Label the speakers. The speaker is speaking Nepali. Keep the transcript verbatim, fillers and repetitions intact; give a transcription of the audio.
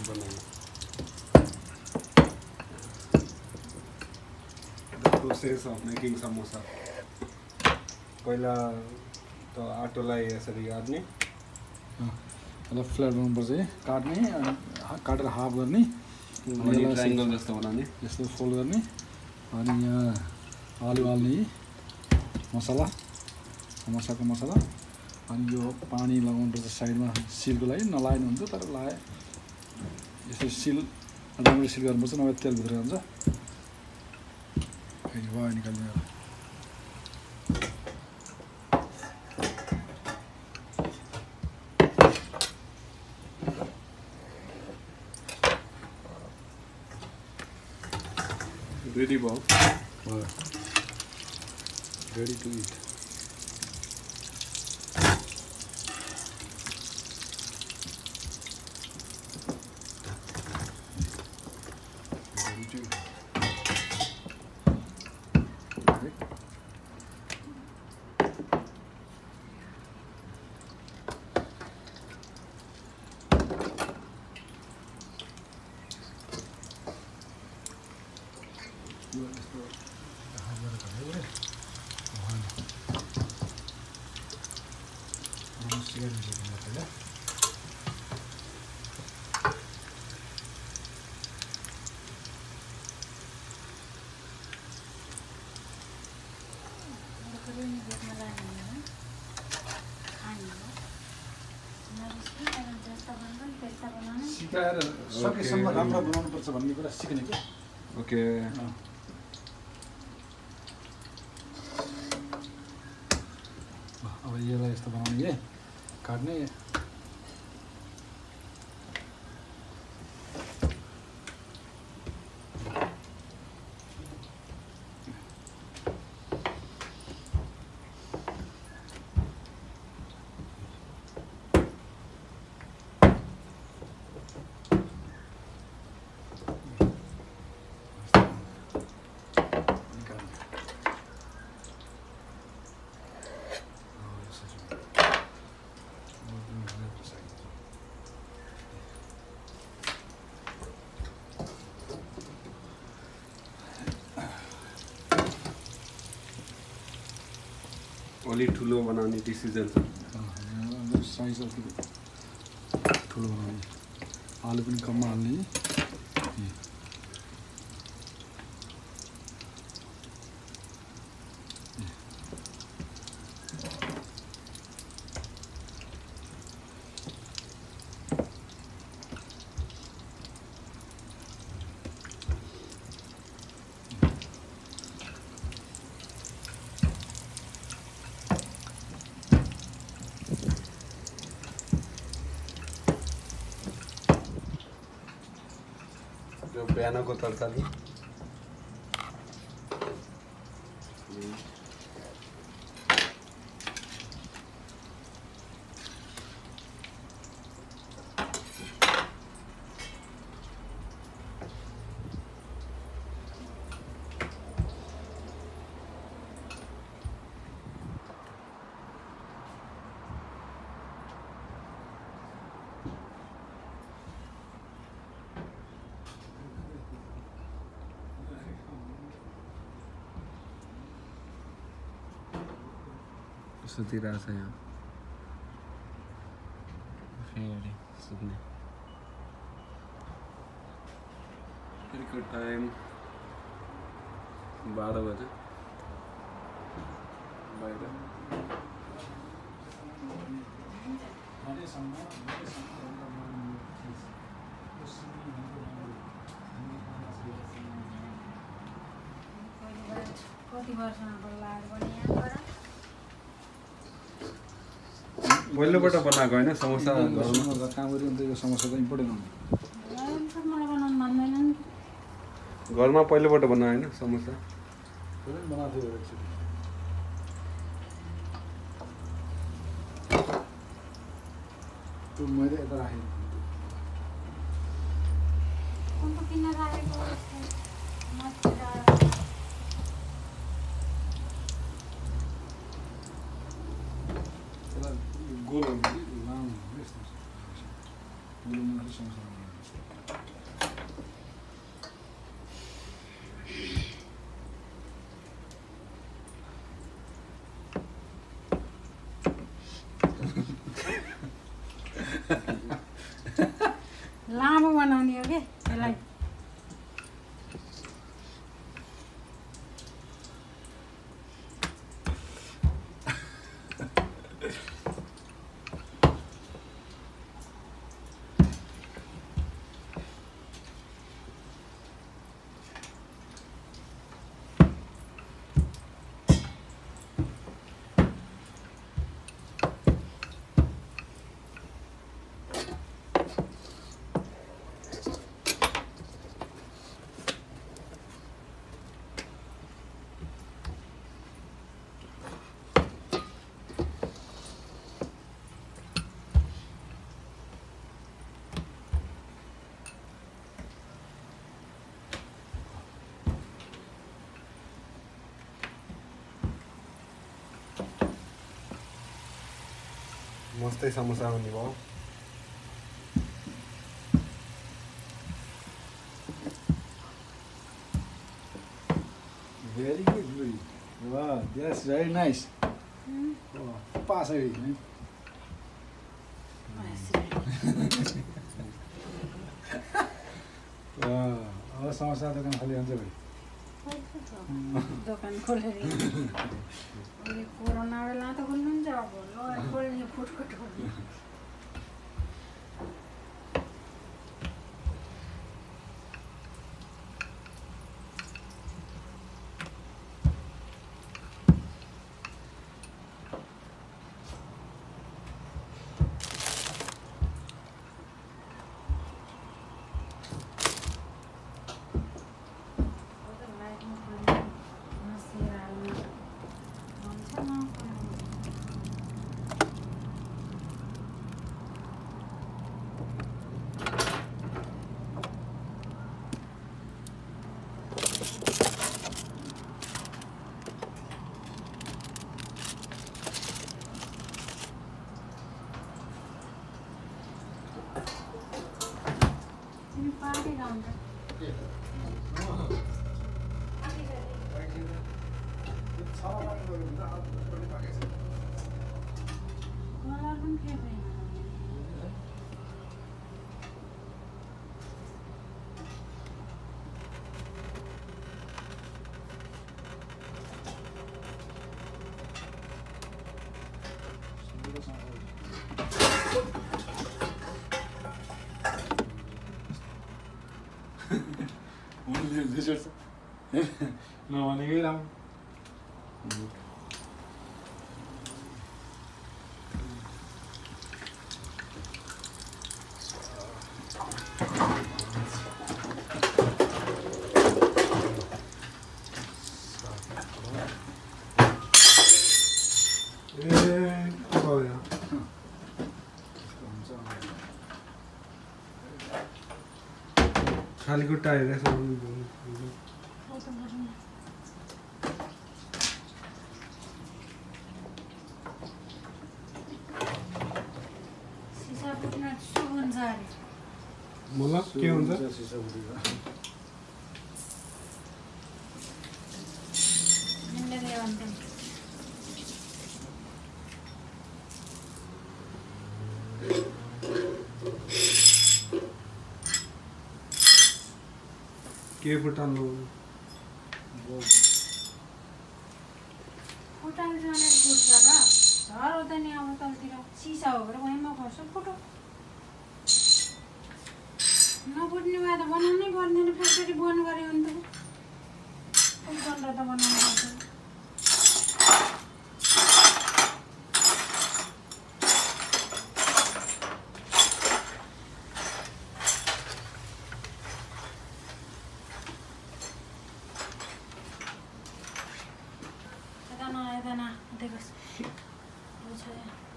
Speaker 1: बनाएँ The process of making samosa पहिला त आटोलाई यसरी गाड्ने
Speaker 2: यसलाई फ्ल्याट बनाउनुपर्छ है काट्ने अनि काटेर हाफ गर्ने
Speaker 1: अनि ट्रायंगल जस्तो बनाउने
Speaker 2: यस्तो फोल्ड गर्ने अनि यहाँ आलु हाल्ने मसला समोसाको मसला अनि यो पानी लगाउनुपर्छ साइडमा सिलको लागि नलाग्नु हुन्छ तर लाए यसो सिल राम्ररी सिल गर्नुपर्छ नभए तेल भित्र जान्छ फेरि भयो निकाल्ने
Speaker 1: ready ball
Speaker 2: भयो ready to eat सिकाएर सकेसम्म राम्रो बनाउनुपर्छ भन्ने कुरा सिक्ने क्या
Speaker 1: ओके
Speaker 2: अब यसलाई यस्तो बनाउने है काट्ने
Speaker 1: अलि ठुलो बनाउने डिसिजन छ
Speaker 2: साइज अलिक ठुलो बनाउने आलु पनि कममा हाल्ने
Speaker 1: यो बिहानको तरकारी सुतिरहेको छ यहाँ फेरि सुत्ने फेरिको टाइम बाह्र बजे बाहिर
Speaker 3: कति वर्षमा बोलाएर पनि यहाँबाट
Speaker 1: पहिलोपल्ट बनाएको होइन समोसा
Speaker 2: काम गऱ्यो भने त यो समोसा त इम्पोर्टेन्ट हो
Speaker 3: मलाई बनाउनु मान्दैन नि
Speaker 1: घरमा पहिलोपल्ट बनायो होइन समोसा
Speaker 2: बनाएको थियो एक्चुअली त्यो मैले यता राखेँ
Speaker 3: कोणतं किन राखेको मस्त
Speaker 2: गोल लामो यस्तो गोल समोसा
Speaker 3: लामो बनाउने हो कि यसलाई
Speaker 1: मस्तै समोसा हुने भयो
Speaker 2: Very good, Louis. Wow, that's very nice. Oh, pass it. Wow, अब समोसा दोकान खाली हुन्छ भाइ
Speaker 3: दोकान खोलेर अहिले कोरोना बेला त खोल्नुहुन्छ अब ल खोल्ने फुटको ठोक्ने
Speaker 2: नभनेकै राम्रो
Speaker 1: खाली खुट्टा हेरेर मतलब के हुन्छ के फुटाल्नु
Speaker 3: फुटाल्नु जाने फुट्छ र झर हुँदैन नि अब तलतिर सिसा हो भने वहीँमा खर्छ फुटो नफुट्ने भए त बनाउनै पर्दैन फ्याक्ट्री बन्द गऱ्यो भने त बन्द त बनाउनु पर्छ यता न यता न देखोस्